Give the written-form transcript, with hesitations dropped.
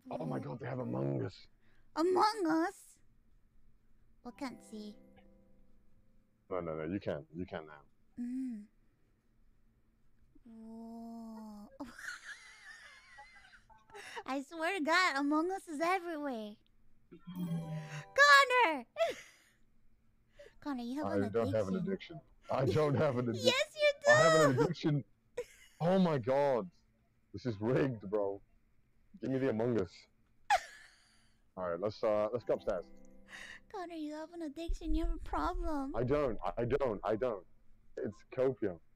Oh my god, they have Among Us. Among Us? We can't see. No, you can. You can now. Mm. Whoa. I swear to God, Among Us is everywhere. Connor! Connor, you have an I don't have an addiction. addiction. I don't have an addiction. Yes, you I have an do! addiction. Oh my god. This is rigged, bro. Give me the Among Us. Alright, let's go upstairs. Connor, you have an addiction. You have a problem. I don't. It's copium.